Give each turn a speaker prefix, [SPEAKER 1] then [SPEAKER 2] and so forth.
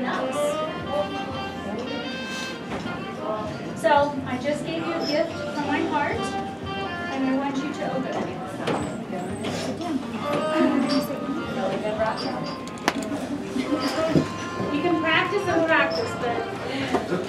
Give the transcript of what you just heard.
[SPEAKER 1] else. So I just gave you a gift from my heart, and I want you to open it. Really good, Rock. You can practice and practice, but